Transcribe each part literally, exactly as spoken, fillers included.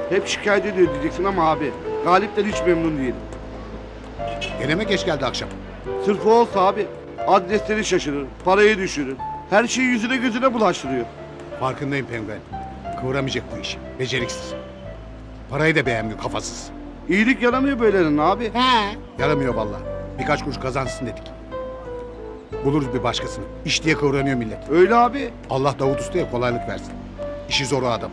Hep şikayet ediyor diyeceksin ama abi. Galip'ten hiç memnun değilim. Gene mi geç geldi akşam? Sırf o olsa abi adresleri şaşırır, parayı düşürür. Her şeyi yüzüne gözüne bulaştırıyor. Farkındayım penguen. Kıvıramayacak bu işi. Beceriksiz. Parayı da beğenmiyor, kafasız. İyilik yaramıyor böylenin abi. He. Yaramıyor vallahi. Birkaç kuruş kazansın dedik. Buluruz bir başkasını. İş diye kıvranıyor millet. Öyle abi. Allah Davut Usta'ya kolaylık versin. İşi zor o adamın.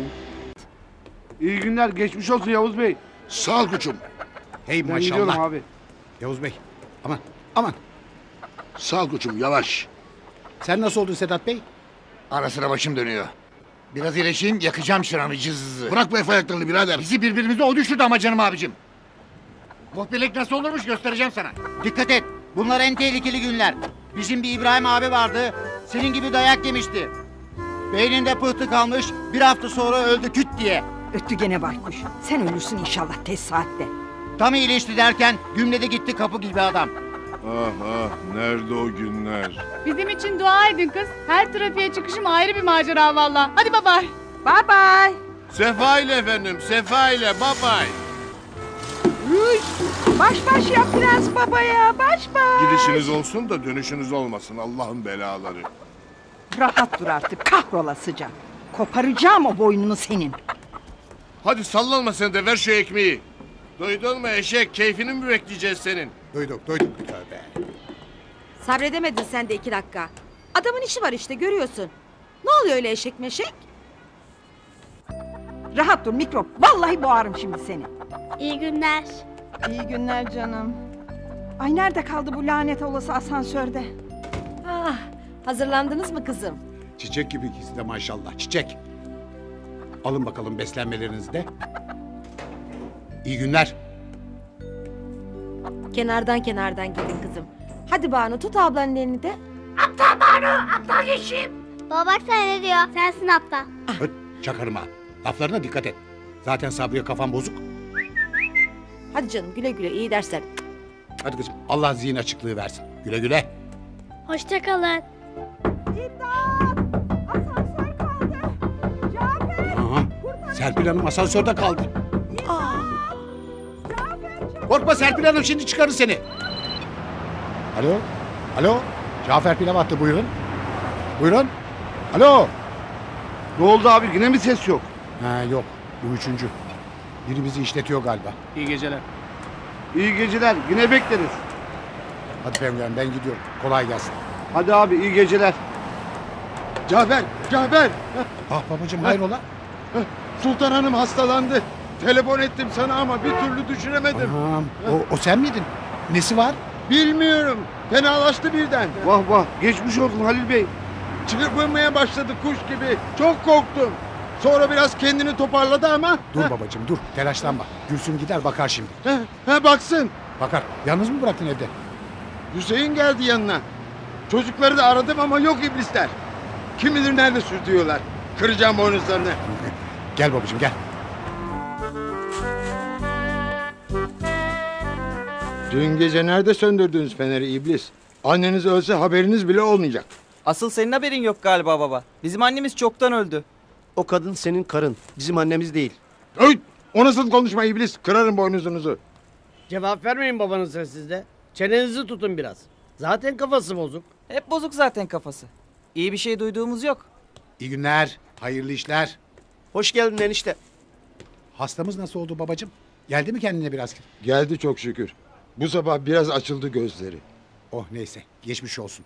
İyi günler, geçmiş olsun Yavuz Bey. Sağ ol koçum. Hey Ben gidiyorum maşallah. abi. Yavuz Bey. Aman aman. Sağ ol koçum, yavaş. Sen nasıl oldun Sedat Bey? Ara sıra başım dönüyor. Biraz iyileşeyim, yakacağım şıranı cızızı. Bırak bu Efe ayaklarını birader. Bizi birbirimize o düşürdü ama canım abicim. Muhbirlik nasıl olurmuş göstereceğim sana. Dikkat et. Bunlar en tehlikeli günler. Bizim bir İbrahim abi vardı. Senin gibi dayak yemişti. Beyninde pıhtı kalmış. Bir hafta sonra öldü küt diye. Öttü gene baykuş. Sen ölürsün inşallah tez saatte. Tam iyileşti derken gümledi gitti kapı gibi adam. Ah ah, nerede o günler? Bizim için dua edin kız. Her trafiğe çıkışım ayrı bir macera valla. Hadi baba. Bye bye. Sefa ile efendim, sefa ile, bye bye. Baş baş yap Prens babaya. Baş baş. Gidişiniz olsun da dönüşünüz olmasın Allah'ın belaları. Rahat dur artık kahrolasıca. Koparacağım o boynunu senin. Hadi sallanma sen de ver şu ekmeği. Duydun mu eşek, keyfini mi bekleyeceğiz senin? Duyduk duyduk. Tövbe. Sabredemedin sen de iki dakika. Adamın işi var işte görüyorsun. Ne oluyor öyle eşek meşek? Rahat dur mikrop. Vallahi boğarım şimdi seni. İyi günler. İyi günler canım. Ay nerede kaldı bu lanet olası asansörde? Ah, hazırlandınız mı kızım? Çiçek gibi ikisi de maşallah. Çiçek. Alın bakalım beslenmelerinizi de. İyi günler. Kenardan kenardan gidin kızım. Hadi Banu tut ablanın elini de. Baba bak sen ne diyor? Sensin aptal. Öt, çakarım ha. Laflarına dikkat et. Zaten Sabriye kafam bozuk. Hadi canım güle güle iyi dersler. Hadi kızım Allah zihin açıklığı versin. Güle güle. Hoşça kalın. Asansör kaldı. Cafer. Aha, Serpil Hanım asansörde kaldı. Korkma Serpil Hanım şimdi çıkarır seni. Alo. Alo. Cafer pilav attı buyurun. Buyurun. Alo. Ne oldu abi, yine mi ses yok? Ha yok bu üçüncü. Biri bizi işletiyor galiba. İyi geceler, yine bekleriz. Hadi penguen ben gidiyorum. Kolay gelsin. Hadi abi, iyi geceler. Cafer, Cafer! Ah babacığım hayrola? Sultan Hanım hastalandı. Telefon ettim sana ama bir türlü düşüremedim. Anam, o, o sen miydin? Nesi var? Bilmiyorum. Fenalaştı birden. Vah vah, geçmiş olsun Halil Bey. Çırpınmaya başladı kuş gibi. Çok korktum. Sonra biraz kendini toparladı ama... Dur babacığım dur telaşlanma. Gülsüm gider bakar şimdi. He, he, baksın. Bakar. Yalnız mı bıraktın evde? Hüseyin geldi yanına. Çocukları da aradım ama yok iblisler. Kim bilir nerede sürtüyorlar. Kıracağım boynuzlarını. Gel babacığım gel. Dün gece nerede söndürdünüz feneri iblis? Anneniz ölse haberiniz bile olmayacak. Asıl senin haberin yok galiba baba. Bizim annemiz çoktan öldü. O kadın senin karın. Bizim annemiz değil. Öy! O nasıl konuşma iblis? Kırarım boynuzunuzu. Cevap vermeyin babanıza siz de. Çenenizi tutun biraz. Zaten kafası bozuk. Hep bozuk zaten kafası. İyi bir şey duyduğumuz yok. İyi günler. Hayırlı işler. Hoş geldin enişte. Hastamız nasıl oldu babacığım? Geldi mi kendine biraz? Geldi çok şükür. Bu sabah biraz açıldı gözleri. Oh neyse geçmiş olsun.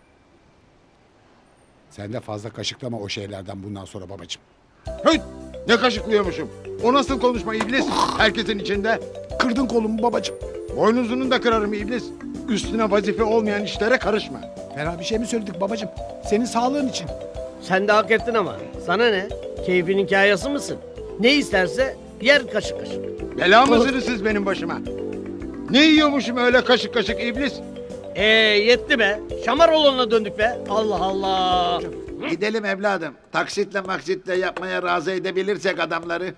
Sen de fazla kaşıklama o şeylerden bundan sonra babacığım. Hıy! Ne kaşıklıyormuşum? O nasıl konuşma iblis? Herkesin içinde. Kırdın kolumu babacığım. Boynuzunu da kırarım iblis. Üstüne vazife olmayan işlere karışma. Fena bir şey mi söyledik babacığım? Senin sağlığın için. Sen de hak ettin ama. Sana ne? Keyfinin kayası mısın? Ne isterse yer kaşık kaşık. Bela mısınız siz benim başıma? Ne yiyormuşum öyle kaşık kaşık iblis? Ee yetti be. Şamaroğlu'na döndük be. Allah Allah. Gidelim evladım. Taksitle maksitle yapmaya razı edebilirsek adamları.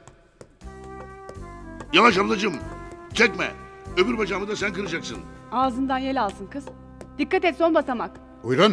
Yavaş ablacığım, çekme. Öbür bacağımı da sen kıracaksın. Ağzından yel alsın kız. Dikkat et son basamak. Buyurun.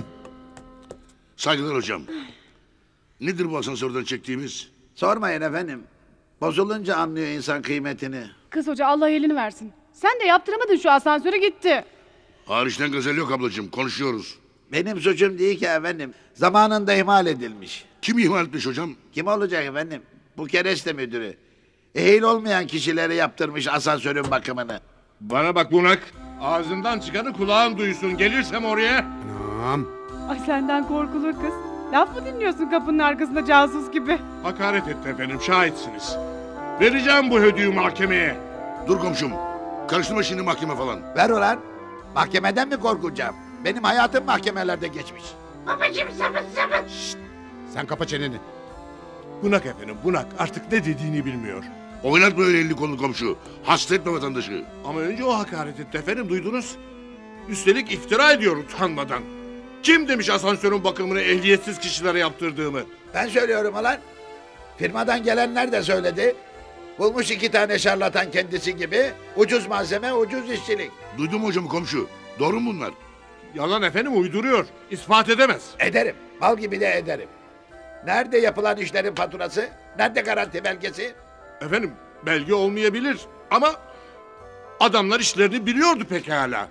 Saygılar hocam. Nedir bu asansörden çektiğimiz? Sormayın efendim. Bozulunca anlıyor insan kıymetini. Kız hoca Allah elini versin. Sen de yaptıramadın şu asansöre gitti. Hariçten gazel yok ablacığım, konuşuyoruz. Benim suçum değil ki efendim. Zamanında ihmal edilmiş. Kim ihmal etmiş hocam? Kim olacak efendim? Bu kereste müdürü. Ehil olmayan kişilere yaptırmış asansörün bakımını. Bana bak bunak. Ağzından çıkanı kulağın duysun. Gelirsem oraya. Anam. Ay senden korkulur kız. Laf mı dinliyorsun kapının arkasında casus gibi? Hakaret etti efendim, şahitsiniz. Vereceğim bu hödüğü mahkemeye. Dur komşum. Karıştırma şimdi mahkeme falan. Ver ulan. Mahkemeden mi korkacağım? Benim hayatım mahkemelerde geçmiş. Babacığım sabır sabır. Şşt, sen kapa çeneni. Bunak efendim, bunak. Artık ne dediğini bilmiyor. Oynatma öyle elini kolunu komşu. Hasta etme vatandaşı. Ama önce o hakaret etti efendim, duydunuz. Üstelik iftira ediyor utanmadan. Kim demiş asansörün bakımını ehliyetsiz kişilere yaptırdığımı? Ben söylüyorum ulan. Firmadan gelenler de söyledi. Bulmuş iki tane şarlatan kendisi gibi. Ucuz malzeme, ucuz işçilik. Duydun mu hocam komşu? Doğru mu bunlar? Yalan efendim, uyduruyor. İspat edemez. Ederim. Mal gibi de ederim. Nerede yapılan işlerin faturası? Nerede garanti belgesi? Efendim, belge olmayabilir ama adamlar işlerini biliyordu pekala.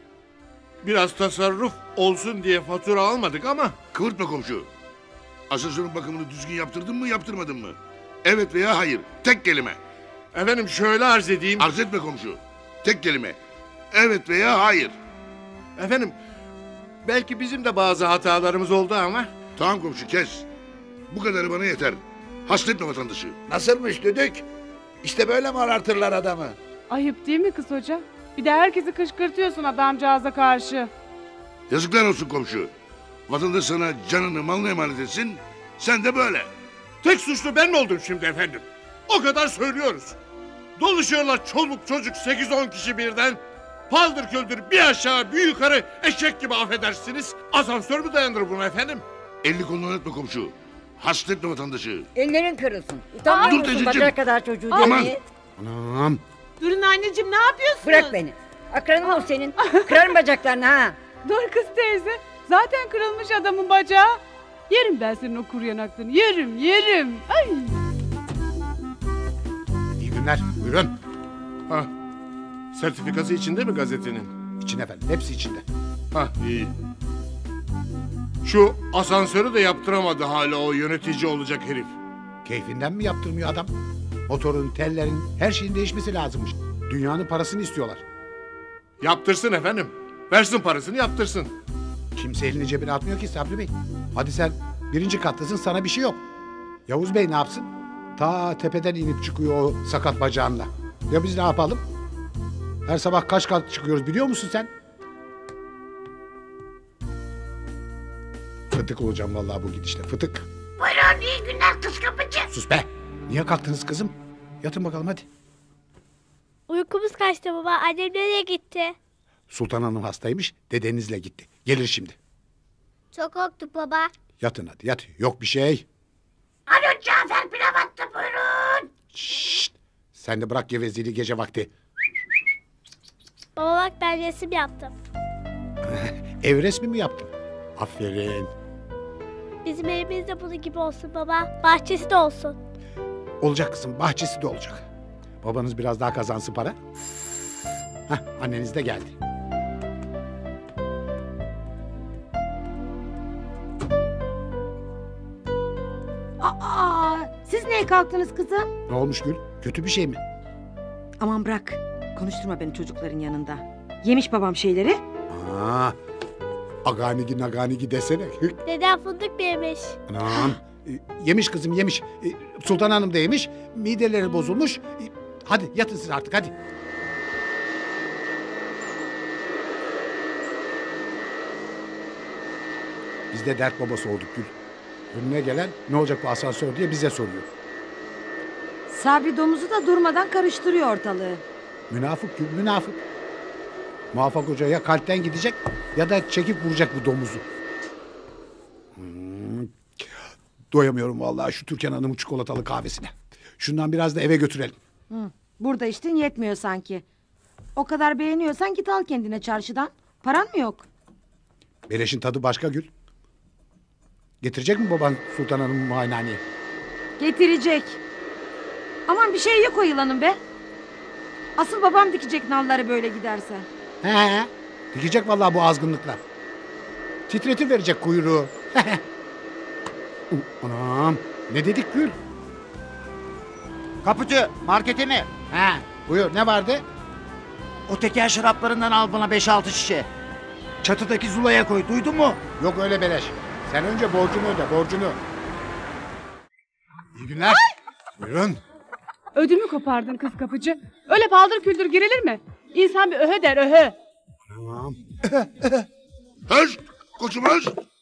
Biraz tasarruf olsun diye fatura almadık ama... Kıvırtma komşu. Asansörün bakımını düzgün yaptırdın mı, yaptırmadın mı? Evet veya hayır. Tek kelime. Efendim şöyle arz edeyim. Arz etme komşu. Tek kelime. Evet veya hayır. Efendim, belki bizim de bazı hatalarımız oldu ama... Tamam komşu, kes. Bu kadarı bana yeter. Hasta etme vatandaşı. Nasılmış düdük? İşte böyle mi arartırlar adamı? Ayıp değil mi kız hoca? Bir de herkesi kışkırtıyorsun adamcağıza karşı. Yazıklar olsun komşu. Vatandaş sana canını malını emanet etsin. Sen de böyle. Tek suçlu ben mi oldum şimdi efendim? O kadar söylüyoruz. Doluşuyorlar çoluk çocuk sekiz on kişi birden. Paldır küldür bir aşağı bir yukarı eşek gibi affedersiniz. Asansör mü dayanır buna efendim? Elini kolunu oynatma komşu. Hasta etme vatandaşı. Ellerin kırılsın. Dur Utanmıyor musun teyzeciğim. bacak kadar çocuğu Aman. diye? Anam. Durun anneciğim ne yapıyorsunuz? Bırak beni. Akranım o senin. Kırarım bacaklarını ha. Dur kız teyze. Zaten kırılmış adamın bacağı. Yerim ben senin o kuru yanaklarını. Yerim yerim. Ay. İyi günler. Buyurun. Ha, sertifikası içinde mi gazetenin? İçin efendim. Hepsi içinde. Ha iyi. Şu asansörü de yaptıramadı hala o yönetici olacak herif. Keyfinden mi yaptırmıyor adam? Motorun, tellerin, her şeyin değişmesi lazımmış. Dünyanın parasını istiyorlar. Yaptırsın efendim. Versin parasını yaptırsın. Kimse elini cebine atmıyor ki Sabri Bey. Hadi sen birinci kattasın, sana bir şey yok. Yavuz Bey ne yapsın? Ta tepeden inip çıkıyor o sakat bacağınla. Ya biz ne yapalım? Her sabah kaç kat çıkıyoruz biliyor musun sen? Fıtık olacağım vallahi bu gidişle, fıtık. Buyurun iyi günler kız kapıcı. Sus be! Niye kalktınız kızım? Yatın bakalım hadi. Uykumuz kaçtı baba. Annem nereye gitti? Sultan Hanım hastaymış, dedenizle gitti. Gelir şimdi. Çok korktuk baba. Yatın hadi, yat. Yok bir şey. Alo Cafer pilav attı buyurun. Şşşt! Sen de bırak gevezeliği gece vakti. Baba bak ben resim yaptım. Ev resmi mi yaptın? Aferin. Bizim evimiz de bunun gibi olsun baba. Bahçesi de olsun. Olacak kızım, bahçesi de olacak. Babanız biraz daha kazansın para. Hah, anneniz de geldi. Aa, siz niye kalktınız kızım? Ne olmuş Gül? Kötü bir şey mi? Aman bırak. Konuşturma beni çocukların yanında. Yemiş babam şeyleri. Aa, aganigi naganigi desene. Dedem fındık mı yemiş? Anam. E, yemiş kızım yemiş. E, Sultan Hanım da yemiş. Mideleri bozulmuş. E, hadi yatın siz artık hadi. Biz de dert babası olduk Gül. Önüne gelen ne olacak bu asansör diye bize soruyor. Sabri domuzu da durmadan karıştırıyor ortalığı. Münafık Gül, münafık. Muvaffak Hoca ya kalpten gidecek ya da çekip vuracak bu domuzu. Hmm. Doyamıyorum vallahi şu Türkan Hanım'ın çikolatalı kahvesine. Şundan biraz da eve götürelim. Hı, burada içtin yetmiyor sanki. O kadar beğeniyorsan git al kendine çarşıdan. Paran mı yok? Beleşin tadı başka Gül. Getirecek mi baban Sultan Hanım'ı muayenehaneye? Getirecek. Aman bir şey yok o yılanın be. Asıl babam dikecek nalları böyle giderse. He, dikecek vallahi bu azgınlıkla. Titretir verecek kuyruğu. Anam, ne dedik Gül? Kapıcı markete mi? He, buyur ne vardı? O teker şaraplarından al bana beş altı şişe. Çatıdaki zulaya koy, duydun mu? Yok öyle beleş. Sen önce borcunu öde, borcunu. İyi günler. Buyurun. Ödümü kopardın kız kapıcı. Öyle paldır küldür girilir mi? İnsan bir öhe der öhe. Tamam. Höş! Koçum höş!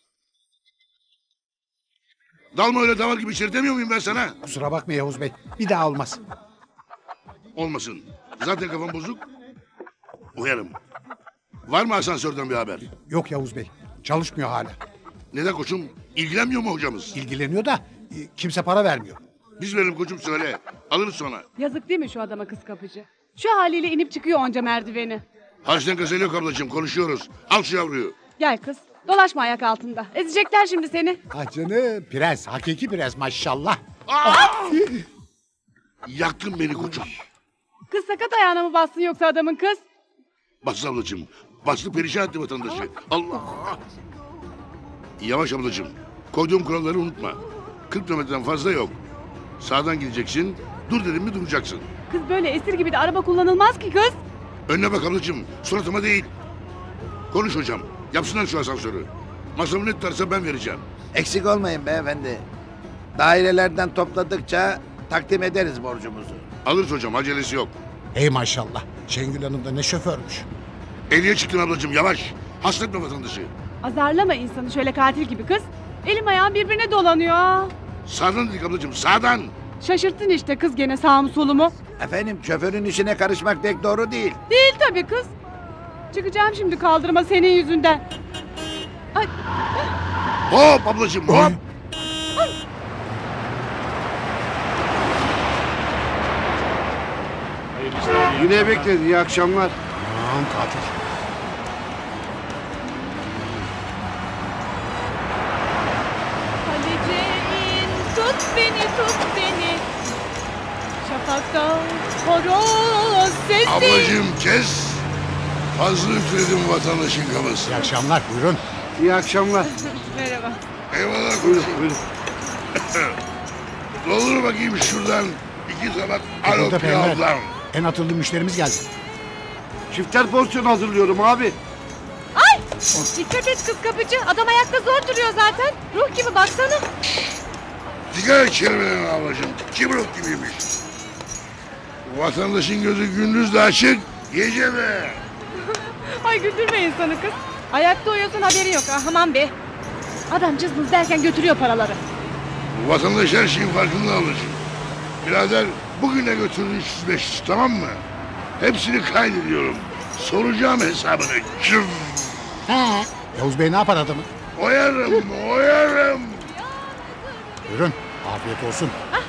Dalma öyle davar gibi içeri demiyor muyum ben sana? Kusura bakma Yavuz Bey. Bir daha olmaz. Olmasın. Zaten kafam bozuk. Uyarım. Var mı asansörden bir haber? Yok Yavuz Bey. Çalışmıyor hala. Neden koçum? İlgilenmiyor mu hocamız? İlgileniyor da e, kimse para vermiyor. Biz verelim koçum söyle. Alırız sonra. Yazık değil mi şu adama kız kapıcı? Şu haliyle inip çıkıyor onca merdiveni. Harçtan gazel yok ablacığım konuşuyoruz. Al şu yavruyu. Gel kız. Dolaşma ayak altında. Ezecekler şimdi seni. Ah canım. Prens. Hakiki prens maşallah. Yaktın beni koçum. Kız sakat ayağına mı bassın yoksa adamın kız? Bas ablacığım. Bastı perişan etti vatandaşı. Allah! Yavaş ablacığım. Koyduğum kuralları unutma. kırk kilometreden fazla yok. Sağdan gideceksin. Dur dedim mi duracaksın. Kız böyle esir gibi de araba kullanılmaz ki kız. Önüne bak ablacığım. Suratıma değil. Konuş hocam. Yapsınlar şu asansörü. Masrafı ne tutarsa ben vereceğim. Eksik olmayın beyefendi. Dairelerden topladıkça takdim ederiz borcumuzu. Alırız hocam acelesi yok. Hey maşallah. Şengül Hanım da ne şoförmüş. Eliye çıktın ablacığım yavaş. Hasta etme vatandaşı. Azarlama insanı şöyle katil gibi kız. Elim ayağım birbirine dolanıyor. Sağdan dedik ablacığım sağdan. Şaşırttın işte kız gene sağ mı solu mu? Efendim şoförün işine karışmak pek doğru değil. Değil tabii kız. Çıkacağım şimdi kaldırıma senin yüzünden. Ay. Hop ablacığım hop. Ay. Yine bekledi. İyi akşamlar. Aman katil. Kaleceğin tut beni tut beni. Şafakta horoz sesi. Ablacığım kes. Fazla üfledim vatandaşın kafası. İyi akşamlar buyurun. İyi akşamlar. Merhaba. Eyvallah Buyurun koçum. buyurun. Doldur bakayım şuradan iki tabak alo Burada peynier. pilavdan. En atıldı müşterimiz geldi. Çifter porsiyon hazırlıyorum abi. Ay! Dikkat et kız kapıcı. Adam ayakta zor duruyor zaten. Ruh gibi baksana. Sigara kelimelerini ablacığım. Kibrot gibiymiş. Vatandaşın gözü gündüz de açık, gece de. Ay güldürme insanı kız. Ayakta uyuyorsun haberi yok. Ah, aman be. Adam cızmız derken götürüyor paraları. Vatandaş her şeyin farkında ablacığım. Birader bugüne götürdün üç yüz beş yüz tamam mı? Hepsini kaydediyorum. Soracağım hesabını. Cıv. He. Yavuz Bey ne yapar adamı? Oyarım, oyarım. Buyurun. Afiyet olsun.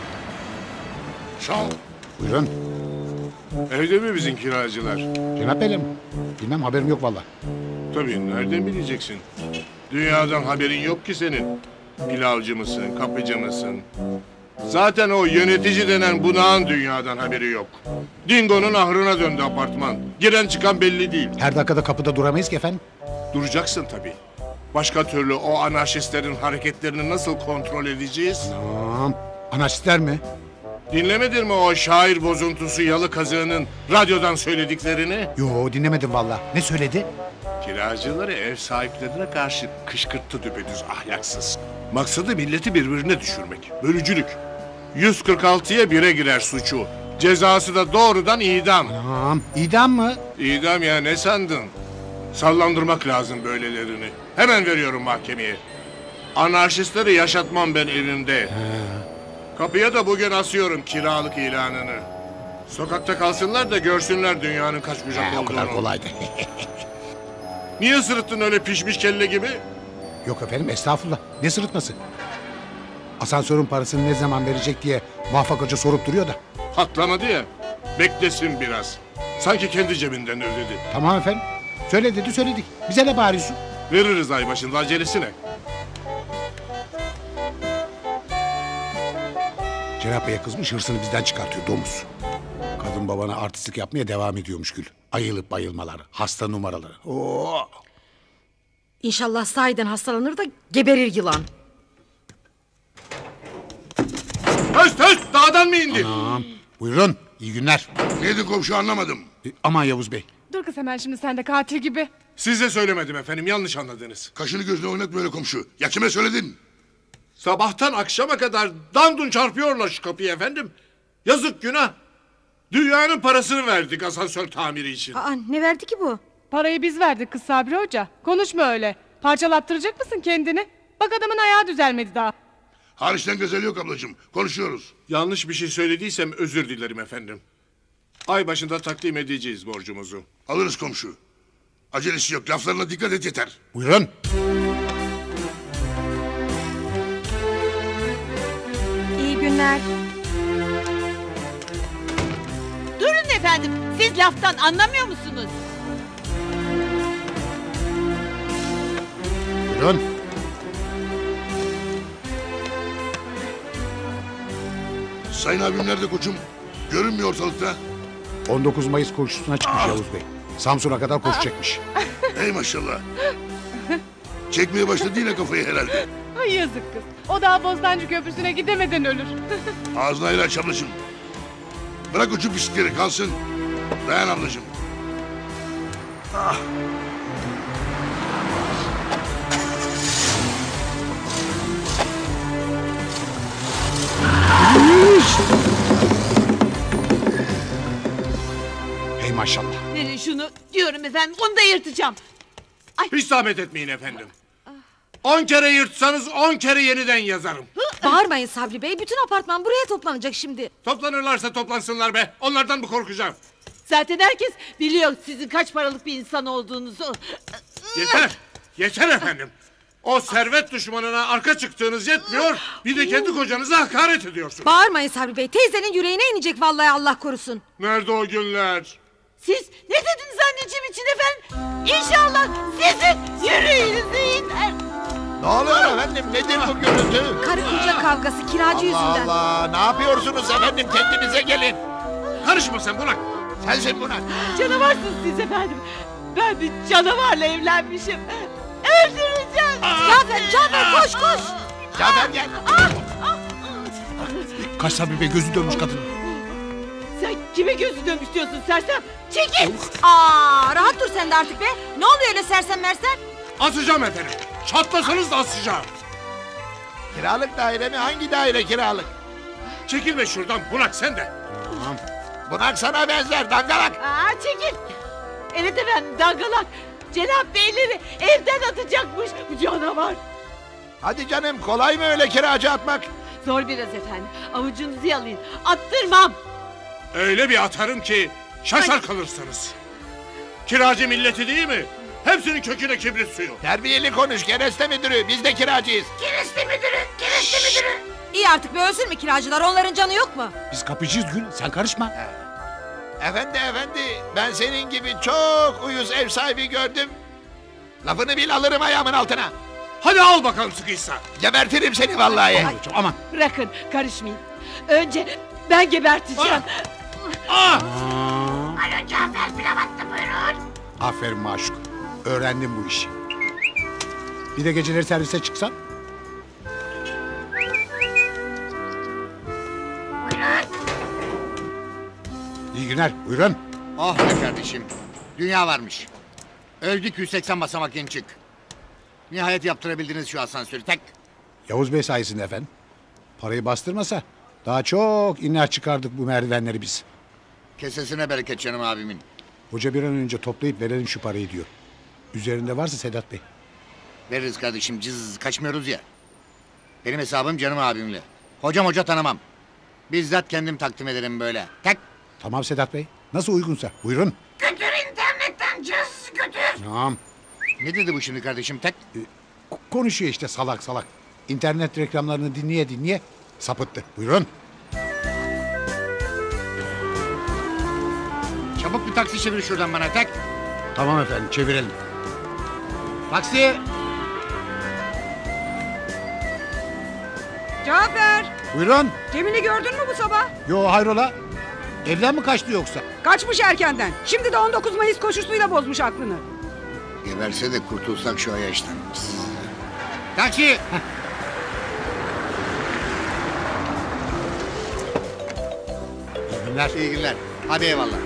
Sağ ol. Buyurun. Evde mi bizim kiracılar? Cenap Bey'le mi? Bilmem haberim yok valla. Tabii nereden bileceksin? Dünyadan haberin yok ki senin. Pilavcı mısın, kapıcı mısın? Zaten o yönetici denen bunağın dünyadan haberi yok. Dingo'nun ahrına döndü apartman. Giren çıkan belli değil. Her dakikada kapıda duramayız ki efendim. Duracaksın tabii. Başka türlü o anarşistlerin hareketlerini nasıl kontrol edeceğiz? Tamam. Anarşistler mi? Dinlemedin mi o şair bozuntusu yalı kazığının radyodan söylediklerini? Yo dinlemedim valla. Ne söyledi? Kiracıları ev sahiplerine karşı kışkırttı düpedüz ahlaksız. Maksadı milleti birbirine düşürmek. Bölücülük. yüz kırk altıya bire girer suçu. Cezası da doğrudan idam. Tamam. İdam mı? İdam ya ne sandın? Sallandırmak lazım böylelerini. Hemen veriyorum mahkemeye. Anarşistleri yaşatmam ben evimde. Kapıya da bugün asıyorum kiralık ilanını. Sokakta kalsınlar da görsünler dünyanın kaç bucak He, o olduğunu. kadar kolaydı. Niye sırıttın öyle pişmiş kelle gibi? Yok efendim estağfurullah. Ne sırıtması? Asansörün parasını ne zaman verecek diye Muvaffak Hoca sorup duruyor da. Patlamadı ya. Beklesin biraz. Sanki kendi cebinden ödedi. Tamam efendim. Söyle dedi söyledik. Bize ne bağırıyorsun? Veririz ay başında acelesine. Cenap Bey'e kızmış, hırsını bizden çıkartıyor domuz. Kadın babana artistlik yapmaya devam ediyormuş Gül. Ayılıp bayılmalar, hasta numaraları. Oo. İnşallah sahiden hastalanır da geberir yılan. Höst höst dağdan mı indin? Anam. Buyurun, iyi günler. Neydi komşu anlamadım. E, aman Yavuz Bey. Dur kız hemen şimdi sen de katil gibi. Size söylemedim efendim, yanlış anladınız. Kaşını gözünü oynat böyle komşu. Ya kime söyledin? Sabahtan akşama kadar dandun çarpıyorlar şu kapıyı efendim. Yazık günah. Dünyanın parasını verdik asansör tamiri için. Aa, ne verdi ki bu? Parayı biz verdik kız Sabri Hoca. Konuşma öyle. Parçalattıracak mısın kendini? Bak adamın ayağı düzelmedi daha. Hariçten gazel yok ablacığım. Konuşuyoruz. Yanlış bir şey söylediysem özür dilerim efendim. Ay başında takdim edeceğiz borcumuzu. Alırız komşu. Acelesi yok. Laflarına dikkat et yeter. Buyurun. İyi günler. Durun efendim. Siz laftan anlamıyor musunuz? Buyurun. Sayın abim nerede koçum? Görünmüyor ortalıkta. on dokuz Mayıs koşusuna çıkmış Yavuz Bey. Samsun'a kadar koşacakmış. Ey maşallah. Çekmeye başladı yine kafayı herhalde. Ay yazık kız. O daha Bostancı Köprüsü'ne gidemeden ölür. Ağzına ayır aç ablacığım. Bırak ucu bisikleri kalsın. Dayan ablacığım. Ah. Hey maşallah. Verin şunu diyorum efendim. Onu da yırtacağım. Hiç zahmet etmeyin efendim. On kere yırtsanız on kere yeniden yazarım. Bağırmayın Sabri Bey. Bütün apartman buraya toplanacak şimdi. Toplanırlarsa toplansınlar be. Onlardan mı korkacağım? Zaten herkes biliyor sizin kaç paralık bir insan olduğunuzu. Yeter. Yeter efendim. O servet düşmanına arka çıktığınız yetmiyor. Bir de kendi kocanıza hakaret ediyorsunuz. Bağırmayın Sabri Bey. Teyzenin yüreğine inecek vallahi Allah korusun. Nerede o günler? Siz ne dediniz anneciğim için efendim? İnşallah sizin yüreğinize iner. Ne oluyor efendim? Nedir bu gürültü? Karı koca kavgası kiracı Allah yüzünden. Allah! Ne yapıyorsunuz efendim? Kendinize gelin. Karışma sen Burak. Sensin Burak. Canavarsınız siz efendim. Ben bir canavarla evlenmişim. Öldüreceğim. Cafer, Cafer koş koş. Cafer gel. Kaç Sabri Bey, gözü dönmüş kadın. Sen kime gözü dönmüş diyorsun sersem? Çekil. Aa, rahat dur sen de artık be. Ne oluyor öyle sersem mersem? Asacağım efendim. Çatlasanız da asacağım. Kiralık daire mi? Hangi daire kiralık? Çekilme şuradan Burak sen de. Bunak sana benzer dangalak. Aa, çekil. Evet efendim dangalak. Cenap beyleri evden atacakmış bu canavar. Hadi canım, kolay mı öyle kiracı atmak? Zor biraz efendim. Avucunuzu yalayın. Attırmam. Öyle bir atarım ki şaşar kalırsınız. Kiracı milleti değil mi? Hepsinin köküne kibrit suyu. Terbiyeli konuş kereste müdürü. Biz de kiracıyız. Kereste müdürü, kereste müdürü. İyi artık bir ölsün mü kiracılar? Onların canı yok mu? Biz kapıcıyız Gül, sen karışma. Efendi efendi, ben senin gibi çok uyuz ev sahibi gördüm. Lafını bil, alırım ayağımın altına. Hadi al bakalım sıkıysa. Gebertirim seni vallahi. Aman, aman. Bırakın karışmayın. Önce ben geberteceğim. Ah! Alo Cafer pilav attı buyurun. Aferin Maşuk. Öğrendim bu işi. Bir de geceleri servise çıksan. İyi günler, buyurun. Oh be kardeşim. Dünya varmış. Öldük yüz seksen basamak in çık. Nihayet yaptırabildiniz şu asansörü tek. Yavuz Bey sayesinde efendim. Parayı bastırmasa daha çok iner çıkardık bu merdivenleri biz. Kesesine bereket canım abimin. Hoca bir an önce toplayıp verelim şu parayı diyor. Üzerinde varsa Sedat Bey. Veririz kardeşim cız kaçmıyoruz ya. Benim hesabım canım abimle. Hocam hoca tanımam. Bizzat kendim takdim ederim böyle. Tek. Tamam Sedat Bey. Nasıl uygunsa. Buyurun. Götür internetten cız götür. Tamam. Ne dedi bu şimdi kardeşim tek? Ee, konuşuyor işte salak salak. İnternet reklamlarını dinleye dinleye sapıttı. Buyurun. Çabuk bir taksi çevir şuradan bana tek. Tamam efendim çevirelim. Taksi. Cafer. Buyurun. Cemil'i gördün mü bu sabah? Yo hayrola? Evden mi kaçtı yoksa? Kaçmış erkenden. Şimdi de on dokuz Mayıs koşusuyla bozmuş aklını. Geberse de kurtulsak şu ayaştan. Taksi. İyi günler. İyi günler. Hadi eyvallah.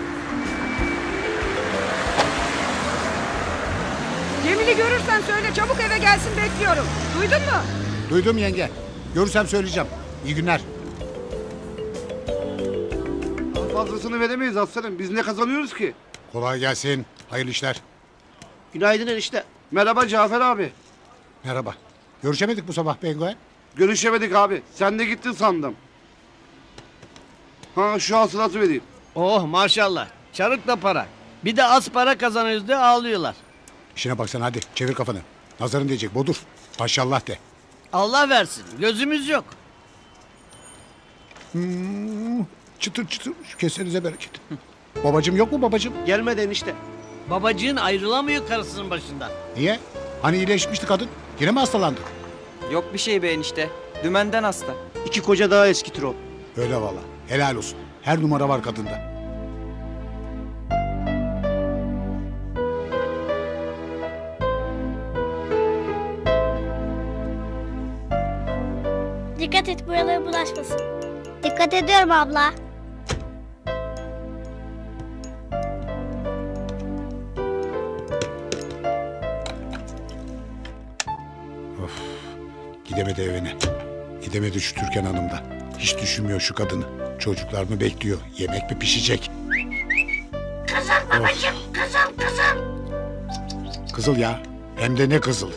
Cemil'i görürsen söyle çabuk eve gelsin bekliyorum. Duydun mu? Duydum yenge. Görürsem söyleyeceğim. İyi günler. Daha fazlasını veremeyiz aslanım. Biz ne kazanıyoruz ki? Kolay gelsin. Hayırlı işler. Günaydın enişte. Merhaba Cafer abi. Merhaba. Görüşemedik bu sabah Penguen. Görüşemedik abi. Sen de gittin sandım. Ha şu hasılatı vereyim. Oh maşallah. Çarıkla para. Bir de az para kazanıyoruz diye ağlıyorlar. İşine baksana hadi. Çevir kafanı. Nazarın diyecek. Bodur. Maşallah de. Allah versin. Gözümüz yok. Hmm, çıtır çıtır. Şu kesenize bereket. Babacım yok mu babacım? Gelmedi enişte. Babacığın ayrılamıyor karısının başından. Niye? Hani iyileşmişti kadın. Yine mi hastalandı? Yok bir şey be enişte. Dümenden hasta. İki koca daha eskitir o. Öyle valla. Helal olsun. Her numara var kadında. Dikkat et buralara bulaşmasın. Dikkat ediyorum abla. Of. Gidemedi evine. Gidemedi şu Türkan Hanım da. Hiç düşünmüyor şu kadını. Çocuklar mı bekliyor? Yemek mi pişecek? Kızıl babacığım, kızıl kızıl. Kızıl ya. Hem de ne kızıl.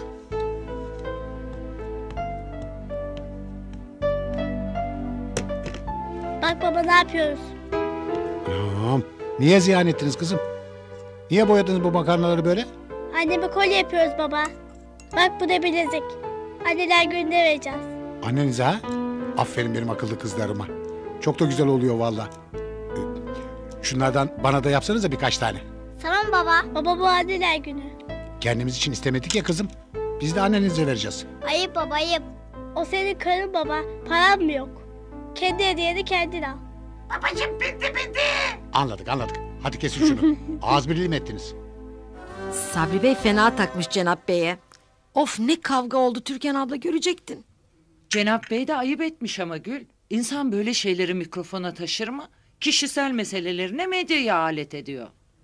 Bak baba ne yapıyoruz? Tamam. Niye ziyan ettiniz kızım? Niye boyadınız bu makarnaları böyle? Anneme kolye yapıyoruz baba. Bak bu da bilezik. Anneler gününe vereceğiz. Annenize ha? Aferin benim akıllı kızlarıma. Çok da güzel oluyor valla. Şunlardan bana da yapsanıza birkaç tane. Tamam baba. Baba bu anneler günü. Kendimiz için istemedik ya kızım. Biz de annenize vereceğiz. Ayıp baba ayıp. O senin karın baba. Param mı yok? Kendi hediyeni kendin al. Babacığım bitti bitti. Anladık anladık. Hadi kesin şunu. Ağız birliği mi ettiniz? Sabri Bey fena takmış Cenap Bey'e. Of ne kavga oldu Türkan abla görecektin. Cenap Bey de ayıp etmiş ama Gül. İnsan böyle şeyleri mikrofona taşır mı? Kişisel meselelerine medyayı alet ediyor.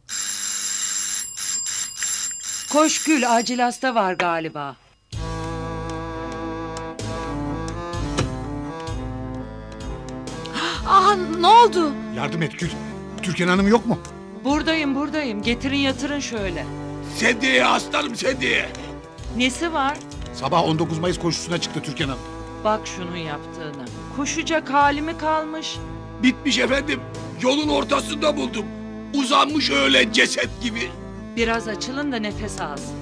Koş Gül, acil hasta var galiba. Aa ne oldu? Yardım et Gül. Türkan Hanım yok mu? Buradayım buradayım, getirin yatırın şöyle. Sedye aslanım sedye. Nesi var? Sabah on dokuz Mayıs koşusuna çıktı Türkan Hanım. Bak şunun yaptığını. Koşacak hali mi kalmış? Bitmiş efendim. Yolun ortasında buldum. Uzanmış öyle ceset gibi. Biraz açılın da nefes alsın.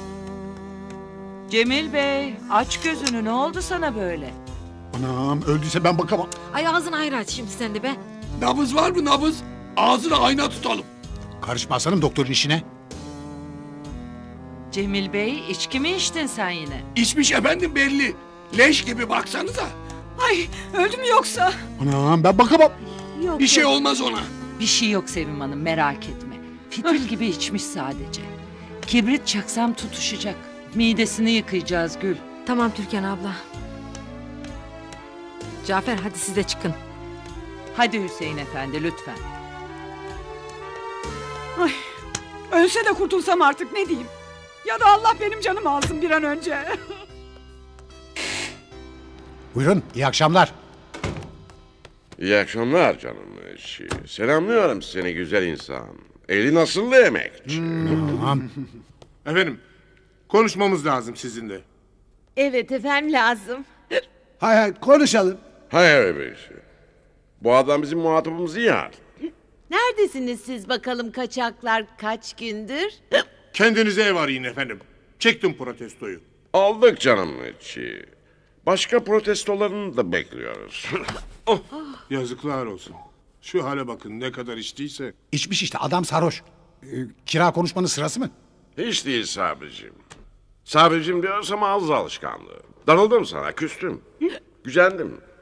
Cemil Bey, aç gözünü, ne oldu sana böyle? Anam öldüyse ben bakamam. Ay ağzını ayrı aç şimdi sen de be. Nabız var mı nabız? Ağzına ayna tutalım. Karışma aslanım doktorun işine. Cemil Bey, içki mi içtin sen yine? İçmiş efendim belli. Leş gibi baksanıza. Ay öldü mü yoksa? Anam ben bakamam. Yok, Bir şey yok. olmaz ona. Bir şey yok Sevim Hanım, merak etme. Fitil gibi içmiş sadece. Kibrit çaksam tutuşacak. Midesini yıkayacağız Gül. Tamam Türkan abla. Cafer hadi siz de çıkın. Hadi Hüseyin Efendi lütfen. Ay, ölse de kurtulsam artık ne diyeyim? Ya da Allah benim canımı alsın bir an önce. Buyurun iyi akşamlar. İyi akşamlar canım. Selamlıyorum seni güzel insan. Eli nasıl emekçi? Tamam. Efendim, konuşmamız lazım sizinle. Evet efendim lazım. Hay hay konuşalım. Hayır be şey. Bu adam bizim muhatabımız iyi ya. Neredesiniz siz bakalım kaçaklar kaç gündür? Kendinize ev arayın efendim. Çektim protestoyu. Aldık canım içi. Başka protestolarını da bekliyoruz. Oh, yazıklar olsun. Şu hale bakın ne kadar içtiyse. İçmiş işte adam sarhoş. Ee, kira konuşmanın sırası mı? Hiç değil Sabri'cim. Sabri'cim diyorsam ağız alışkanlığı. Darıldım sana, küstüm. Gücendim.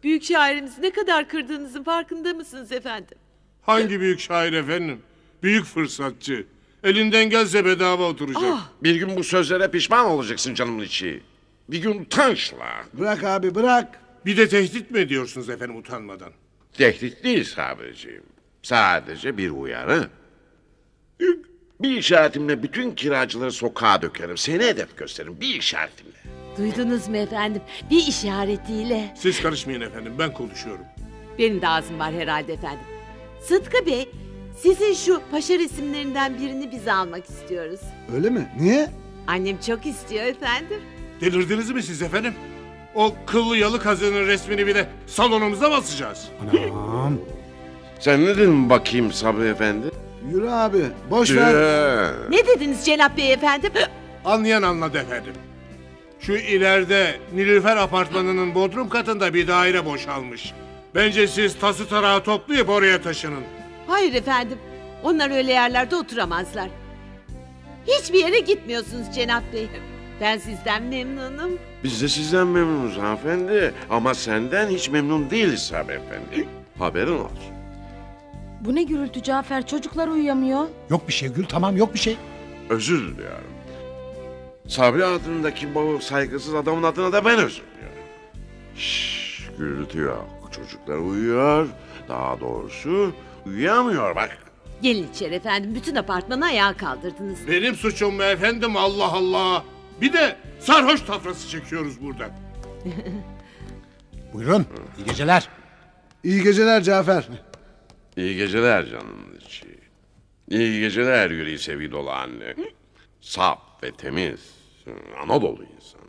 Büyük şairimizi ne kadar kırdığınızın farkında mısınız efendim? Hangi büyük şair efendim? Büyük fırsatçı. Elinden gelse bedava oturacak. Ah! Bir gün bu sözlere pişman olacaksın canımın içi. Bir gün utançla. Bırak abi bırak. Bir de tehdit mi ediyorsunuz efendim utanmadan? Tehdit değil sabirciğim. Sadece bir uyarı. Bir işaretimle bütün kiracıları sokağa dökerim. Seni hedef gösteririm bir işaretimle. Duydunuz mu efendim? Bir işaretiyle. Siz karışmayın efendim, ben konuşuyorum. Benim de ağzım var herhalde efendim. Sıtkı Bey, sizin şu paşa resimlerinden birini bize almak istiyoruz. Öyle mi? Niye? Annem çok istiyor efendim. Delirdiniz mi siz efendim? O kıllı yalı kazığının resmini bir de salonumuza mı asacağız? Anam. Sen ne dedin bakayım Sabri Efendi? Yürü abi, boş Ee, ver. Ne dediniz Cenap Bey efendim? Anlayan anladı efendim. Şu ileride Nilüfer apartmanının bodrum katında bir daire boşalmış. Bence siz tası tarağı toplayıp oraya taşının. Hayır efendim. Onlar öyle yerlerde oturamazlar. Hiçbir yere gitmiyorsunuz Cenap Bey. Ben sizden memnunum. Biz de sizden memnunuz hanımefendi. Ama senden hiç memnun değiliz Sabri Efendi. Haberin olsun. Bu ne gürültü Cafer? Çocuklar uyuyamıyor. Yok bir şey Gül, tamam yok bir şey. Özür diliyorum. Sabri adındaki bu saygısız adamın adına da ben özür diliyorum. Şşş, gürültü yok. Çocuklar uyuyor. Daha doğrusu uyuyamıyor bak. Gelin içeri efendim. Bütün apartmanı ayağa kaldırdınız. Benim suçum mu efendim, Allah Allah. Bir de sarhoş tafrası çekiyoruz burada. Buyurun, iyi geceler. İyi geceler Cafer. İyi geceler canımın içi. İyi geceler yüreği sevgi dolu anne. Saf ve temiz. Anadolu insanı.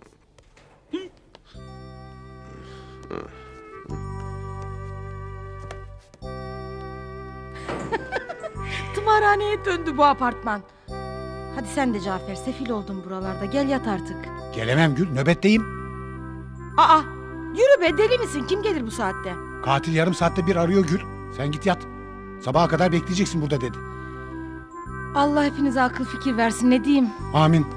Tımarhaneye döndü bu apartman. Hadi sen de Cafer, sefil oldun buralarda. Gel yat artık. Gelemem Gül, nöbetteyim. Aa, yürü be, deli misin? Kim gelir bu saatte? Katil yarım saatte bir arıyor Gül. Sen git yat. Sabaha kadar bekleyeceksin burada dedi. Allah hepinize akıl fikir versin, ne diyeyim? Amin.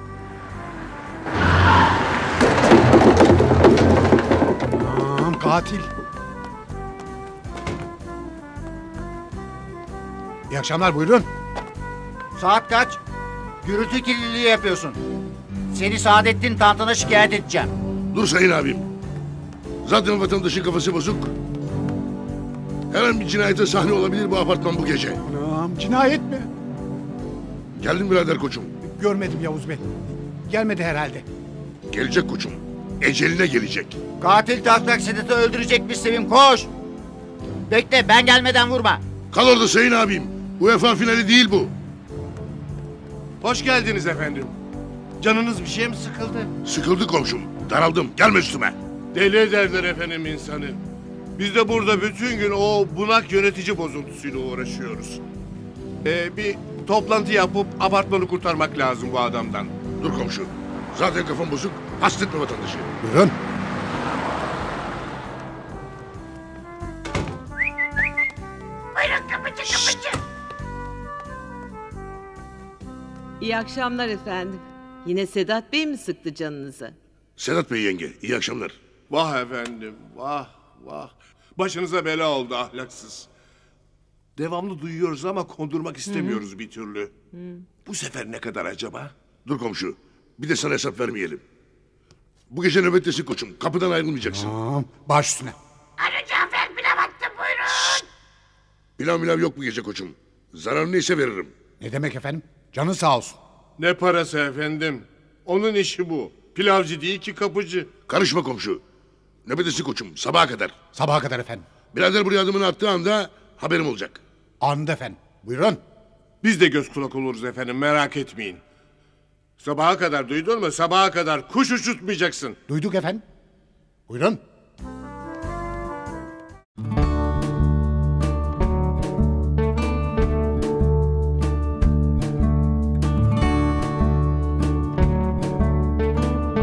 Aman katil. İyi akşamlar, buyurun. Saat kaç? Gürültü kirliliği yapıyorsun. Seni Saadettin Tantan'a şikayet edeceğim. Dur sayın abim. Zaten vatandaşın kafası bozuk. Her an bir cinayete sahne olabilir bu apartman bu gece. Anam, cinayet mi? Geldin birader koçum. Görmedim Yavuz Bey. Gelmedi herhalde. Gelecek koçum. Eceline gelecek. Katil taklak Sedat'ı öldürecekmiş Sevim, koş. Bekle, ben gelmeden vurma. Kal orada sayın abim. UEFA finali değil bu. Hoş geldiniz efendim. Canınız bir şeye mi sıkıldı? Sıkıldı komşum. Daraldım. Gelme üstüme. Deli ederler efendim insanı. Biz de burada bütün gün o bunak yönetici bozuntusuyla uğraşıyoruz. Ee, bir toplantı yapıp apartmanı kurtarmak lazım bu adamdan. Dur komşu. Zaten kafam bozuk. Hastetme vatandaşı. Buyurun. Buyurun kapıcı kapıcı. İyi akşamlar efendim. Yine Sedat Bey mi sıktı canınızı? Sedat Bey yenge. İyi akşamlar. Vah efendim, vah vah. Başınıza bela oldu ahlaksız. Devamlı duyuyoruz ama kondurmak istemiyoruz bir türlü. Hı. Bu sefer ne kadar acaba? Dur komşu. Bir de sana hesap vermeyelim. Bu gece nöbettesin koçum. Kapıdan ayrılmayacaksın. Tamam, baş üstüne. Alo Cafer pilav attım buyurun. Pilav milav yok bu gece koçum. Zarar neyse veririm. Ne demek efendim? Canın sağ olsun. Ne parası efendim? Onun işi bu. Pilavcı değil ki kapıcı. Karışma komşu. Nöbettesin koçum. Sabaha kadar. Sabaha kadar efendim. Birader buraya adımını attığı anda haberim olacak. Anında efendim. Buyurun. Biz de göz kulak oluruz efendim, merak etmeyin. Sabaha kadar duydun mu? Sabaha kadar kuş uçurtmayacaksın. Duyduk efendim. Buyurun.